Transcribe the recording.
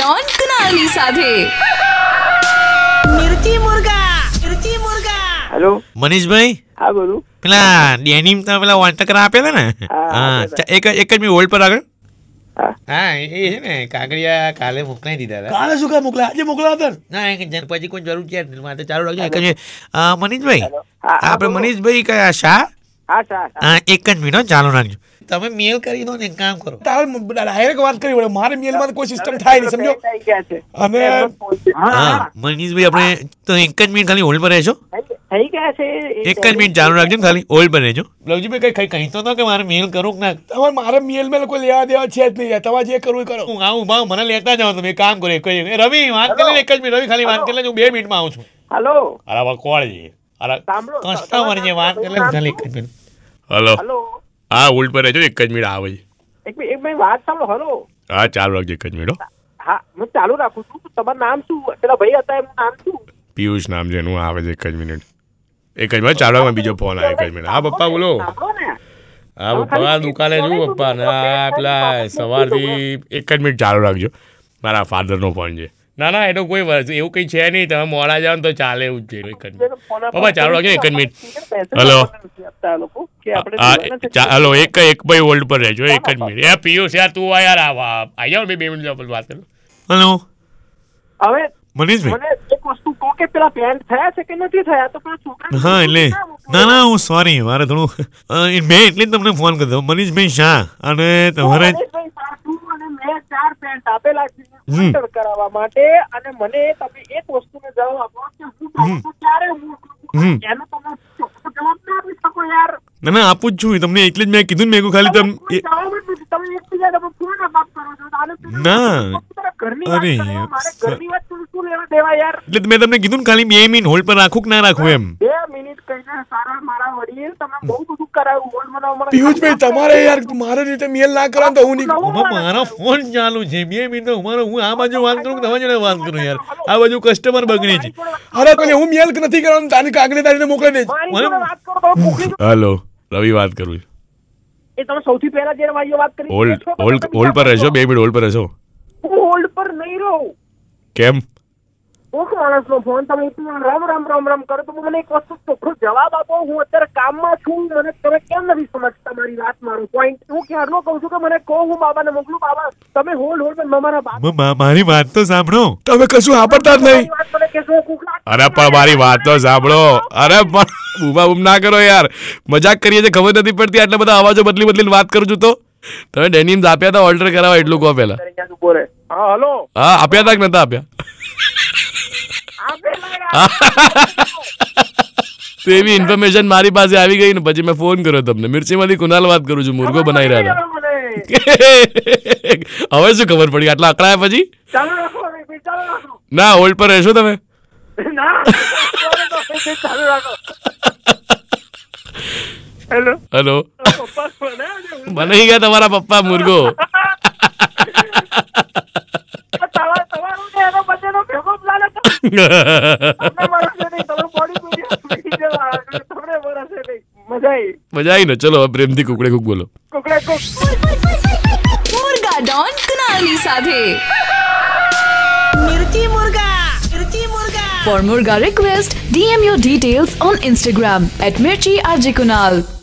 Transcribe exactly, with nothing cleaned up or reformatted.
Don કુનાલની સાથે મિર્ચી મુર્ગા મિર્ચી મુર્ગા. Hello મનીષભાઈ. હા બોલું. પેલા ડેનિમ તમે પેલા વાંટકરા આપેલા ને? હા એક એક જ મિનિટ હોલ્ડ પર આગળ. હા એ છે ને કાગડિયા કાલે મોકલાઈ દીધા હતા. કાલે શું કામ મોકલા? આજે મોકલાતા ને? ના એક જણ પછી કોઈ જરૂર છે માટે ચાલુ રાખજો. એક જ મિનિટ. મનીષભાઈ આપણે મનીષભાઈ કયા શાહ? હા શાહ. હા એક જ મિનિટ ચાલુ રાખજો. તમે મેલ કરી દો ને એક કામ કરો. તારે ડાયરેક્ટ વાત કરી પડે. મારે મેલમાં કોઈ સિસ્ટમ થાય નહીં, સમજો. અને હા મનીષભાઈ આપણે તો એક જ મિનિટ ખાલી હોલ્ડ પર રહેજો. થઈ ગયા છે. એક જ મિનિટ ચાલુ રાખજો ખાલી હોલ્ડ પર રહેજો. લવજીભાઈ કઈ કઈ કહીતો હતો કે મારે મેલ કરું કે ના? તમારે મારે મેલ મેલ કોઈ લેવા દેવા છે જ નહીં. તમારે જે કરવું એ કરો. હું આવું ભાવ મને લેતા જાઓ તમે એક કામ કરો. એક રવિ વાત કરી લે. એક જ મિનિટ રવિ ખાલી વાત કરી લે. હું બે મિનિટમાં આવું છું. હેલો. અરે કોણ છે? અરે કસ્ટમર છે વાત કરી લે ખાલી એક જ મિનિટ. હેલો. હેલો. હા હોલ્ડ પર રહેજો. એક જ મિનિટ આવે છે. એક મિનિટ એક મિનિટ વાત સાંભળો. હેલો. હા ચાલુ રાખજો એક જ મિનિટ. હા હું ચાલુ રાખું છું. તમારું નામ શું? પેલા ભાઈ હતા એમનું નામ શું? પિયુષ નામ છે એનું. આવે છે એક જ મિનિટ. એક જ મિનિટ ચાલુ. બીજો ફોન આવે. એક જ મિનિટ. હા પપ્પા બોલો. હા પપ્પા દુકાને છું પપ્પા. ના પેલા સવારથી એક જ મિનિટ ચાલુ રાખજો. મારા ફાધરનો ફોન છે. ના ના એનો કોઈ વર્ષ એવું કંઈ છે નહીં. તમે મોડા જાઓ ને તો ચાલે એવું જ છે. એક જ મિનિટ પપ્પા ચાલુ રાખજો. એક જ મિનિટ. હલો હલો એક એક ભાઈ હોલ્ડ પર રહેજો. એક જ મિનિટ. એ પિયુષ યાર તું આ યાર આવી જાઓ બે મિનિટ વાત કરો. હલો હવે મનીષભાઈ મને એક વસ્તુ કહો કે પેલા પેન્ટ થયા છે કે નથી થયા? તો પેલા છોકરા હા એટલે ના ના હું સોરી મારે થોડું મેં એટલે જ તમને ફોન કર્યો. મનીષભાઈ શાહ અને તમારે મેં ચાર પેન્ટ આપેલા છે ઓર્ડર કરાવવા માટે અને મને તમે એક વસ્તુનો જવાબ આપો કે હું ક્યારે મોકલું? એનો તમે ચોખ્ખો જવાબ ના આપી શકો યાર. ના ના આપું જ છું તમને. એટલે જ મેં કીધું મેં ખાલી તમે તમે એકબીજાને ફોન બાપ કરો છો. ના ઘરની અરે મારે ઘરની વાત શું લેવા દેવા યાર? એટલે મેં તમને કીધું ને ખાલી બે મિનિટ હોલ્ડ પર રાખું કે ના રાખું એમ. બે મિનિટ કહીને સારા મારા વડીલ તમે બહુ બધું કરાવ્યું. હોલ્ડ બનાવવા પિયુષભાઈ તમારે યાર મારે રીતે મેલ ના કરો તો હું નહીં. મારો ફોન ચાલુ છે. બે મિનિટ મારો હું આ બાજુ વાત કરું તમારી જોડે વાત કરું યાર. આ બાજુ કસ્ટમર બગડી છે. અરે કોઈ હું મેલ નથી કરવાનું. તારી કાગડી તારીને મોકલી દેજો. હેલો રવિ વાત કરું છું. એ તમે સૌથી પહેલા જે ભાઈઓ વાત કરી હોલ્ડ હોલ્ડ હોલ્ડ પર રહેજો. બે મિનિટ હોલ્ડ પર રહેજો. હું હોલ્ડ પર નહીં રહું. કેમ? કોક માણસનો ફોન તમે રામ રામ રામ રામ કરો તો મને એક વસ્તુ ચોખ્ખો જવાબ આપો. હું અત્યારે કામમાં છું. મને તમે કેમ નથી સમજતા મારી વાત? મારો પોઈન્ટ હું ક્યારનો કહું છું કે મને કહો હું બાબાને મોકલું. બાબા તમે હોલ્ડ હોલ્ડ મારા બાબા મારી વાત તો સાંભળો. તમે કશું સાંભળતા જ નહીં. અરે પણ મારી વાત તો સાંભળો. અરે પણ બૂમા બૂમ ના કરો યાર. મજાક કરીએ છીએ ખબર નથી પડતી. આટલા બધા અવાજો બદલી બદલીને વાત કરું છું તો તમે ડેનિમ્સ આપ્યા હતા ઓર્ડર કરાવવા એટલું કહો પેલા. હા હલો. હા આપ્યા હતા કે નતા આપ્યા? તો એવી ઇન્ફોર્મેશન મારી પાસે આવી ગઈ ને પછી મેં ફોન કર્યો તમને. મિર્ચીમાંથી કુનાલ વાત કરું છું. મુર્ગો બનાવી રહ્યા હતા. હવે શું ખબર પડી આટલા અકળાયા પછી? ના હોલ્ડ પર રહેશો તમે? હેલો હેલો બનાવી ગયા તમારા પપ્પા મુર્ગો? મજા આવી ને. ચલો પ્રેમથી કુકડે કુક બોલો. મુર્ગા ડોન કુનાલની સાથે મિર્ચી મુર્ગા મિર્ચી મુર્ગા. For Murga request, D M your details on Instagram at Mirchi R J Kunal.